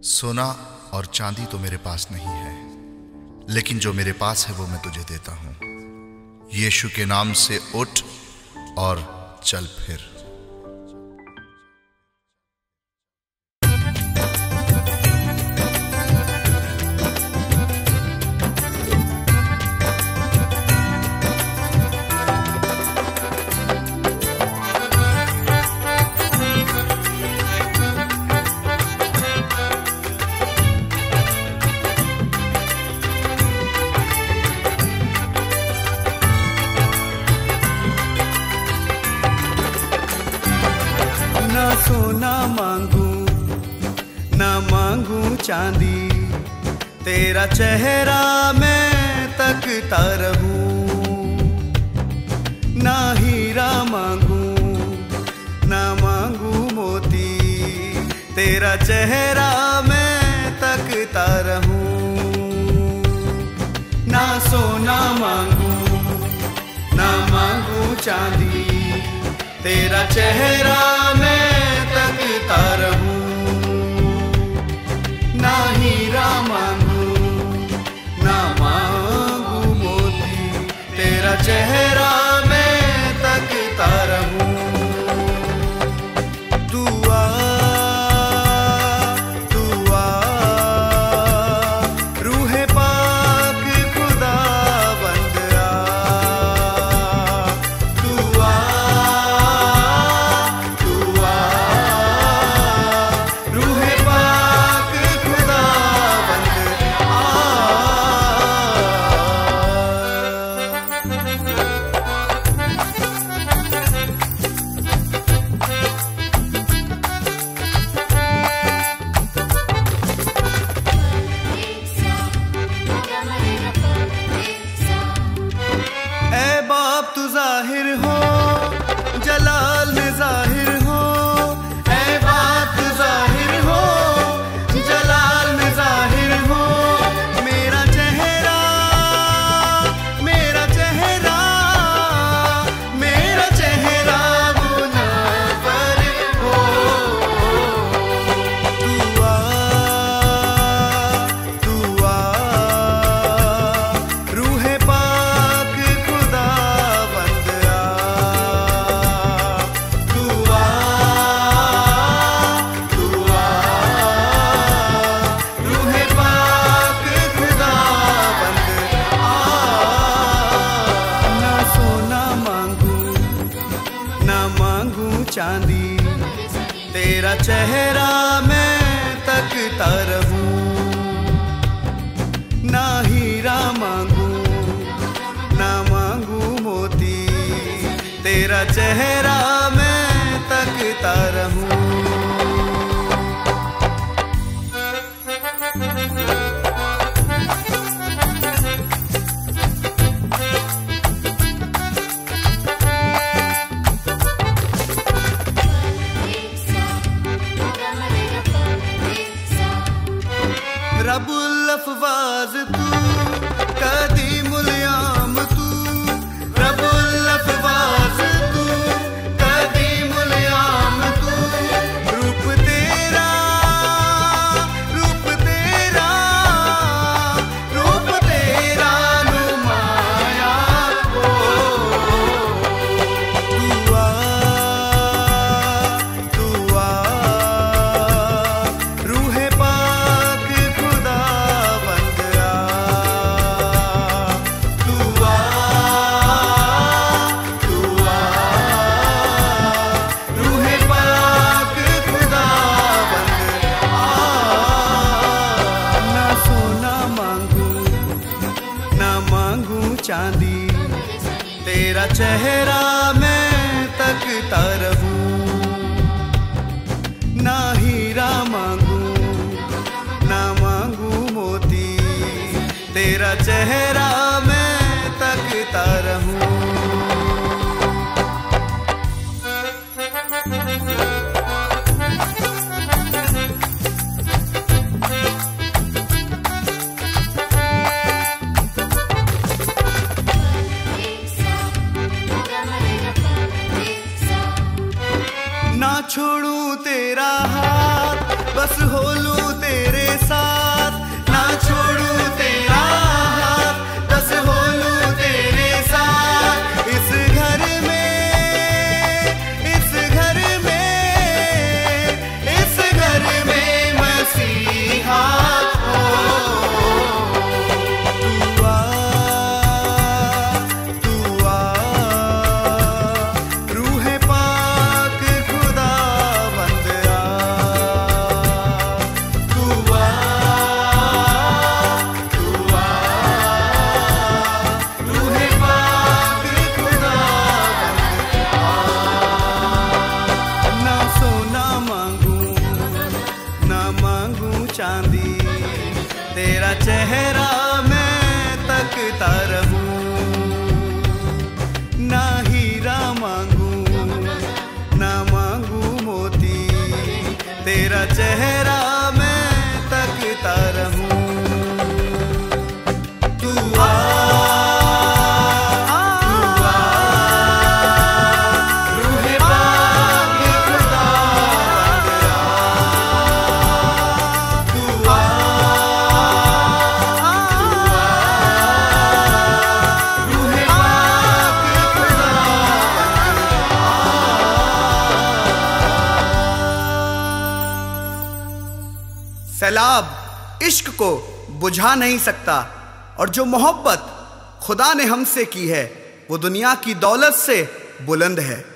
सोना और चांदी तो मेरे पास नहीं है, लेकिन जो मेरे पास है वो मैं तुझे देता हूं। यीशु के नाम से उठ और चल फिर। ना सोना मांगू ना मांगू चांदी, तेरा चेहरा मैं तकता रहूं। ना हीरा मांगू ना मांगू मोती, तेरा चेहरा मैं तकता रहूं। ना सोना मांगू ना मांगू चांदी, तेरा चेहरा मैं तकता रहूं। ना हीरा मांगू ना मांगू मोती, तेरा चेहरा मैं तकता रहूं। तू आ तू आ रूहे पाक खुदा बंद आ। तू आ तू जाहिर हो जलाल में जाहिर हो। ऐ बाप तू जाहिर हो जलाल में जाहिर हो। मेरा चेहरा मेरा चेहरा मेरा चेहरा मुनव्वर हो। तू आ रूहे पाक खुदा बंद आ। तू आ रूहे पाक खुदा बंद आ। ना सोना मांगू ना मांगू चांदी, तेरा चेहरा मैं तकता रहूं। ना हीरा मांगू ना मांगू मोती, तेरा चेहरा मैं तकता रहूं। रब्बुल अफ़वाज़ तू कदीमुल याम तू। रब्बुल अफ़वाज़ तू कदीमुल याम तू। रूप तेरा रूप तेरा रूप तेरा नुमाया हो। तू आ रूहे पाक खुदा बंद आ। तू आ रूहे पाक खुदा बंद आ। ना सोना मांगू ना मांगू चांदी, तेरा चेहरा मैं तकता रहूं। ना हीरा मांगू ना मांगू मोती, तेरा चेहरा मैं तकता रहूं। ना छोड़ूं तेरा हाथ, बस हो लूं तेरा तेरे साथ, ना छोड़ू तेरा हाथ, बस हो लूं तेरे साथ। इस घर में, इस घर में, इस घर में मसीहा हो। तू आ, रूहे पाक खुदा बंद आ। तू आ, रूहे पाक खुदा बंद आ। ना सोना मांगू, ना मांगू चांदी, तेरा चेहरा मैं तकता रहूं। ना हीरा मांगू, ना मांगू मोती, तेरा चेहरा मैं तकता रहूं। तू आ, रूहे पाक खुदा बंद आ। तू आ, रूहे पाक खुदा बंद आ। सैलाब इश्क को बुझा नहीं सकता, और जो मोहब्बत खुदा ने हमसे की है वो दुनिया की दौलत से बुलंद है।